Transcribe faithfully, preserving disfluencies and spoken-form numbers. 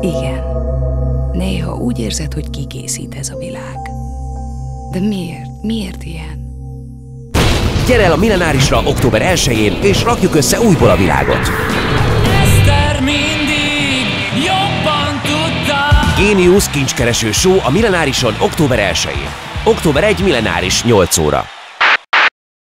Igen. Néha úgy érzed, hogy kikészít ez a világ. De miért? Miért ilyen? Gyere el a Millenárisra október elsején, és rakjuk össze újból a világot! Eszter mindig jobban tudta. Géniusz kincskereső show a Millenárison október elsején. október elseje Millenáris nyolc óra.